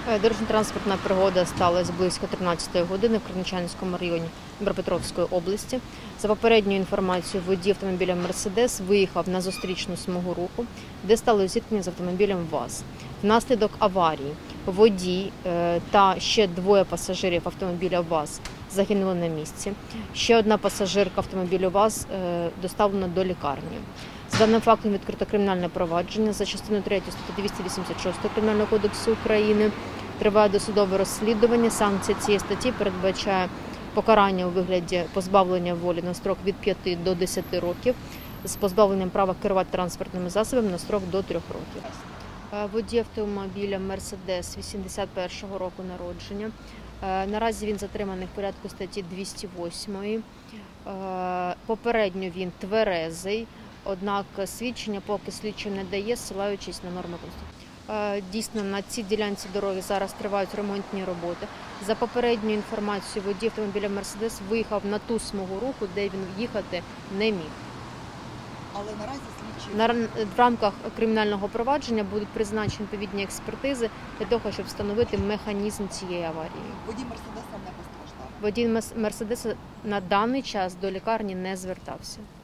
Дорожньо-транспортна пригода сталася близько 13-ї години в Кременчуцькому районі Дніпропетровської області. За попередньою інформацією, водій автомобіля «Мерседес» виїхав на зустрічну смугу руху, де стало зіткнення з автомобілем ВАЗ. Внаслідок аварії водій та ще двоє пасажирів автомобіля ВАЗ загинули на місці. Ще одна пасажирка автомобілю ВАЗ доставлена до лікарні. За даним фактом відкрито кримінальне провадження за частиною 3 статті 286 Кримінального кодексу України. Триває досудове розслідування. Санкція цієї статті передбачає покарання у вигляді позбавлення волі на строк від 5 до 10 років з позбавленням права керувати транспортними засобами на строк до 3 років. Водій автомобіля «Мерседес» 81-го року народження. Наразі він затриманий в порядку статті 208. Попередньо він тверезий, однак свідчення поки слідчий не дає, ссилаючись на норми Конституції. Дійсно, на цій ділянці дороги зараз тривають ремонтні роботи. За попередньою інформацією, водій автомобіля «Мерседес» виїхав на ту смугу руху, де він їхати не міг. Але наразі слідчі В рамках кримінального провадження будуть призначені відповідні експертизи для того, щоб встановити механізм цієї аварії. водій «Мерседеса» не постраждав. Водій «Мерседеса» на даний час до лікарні не звертався.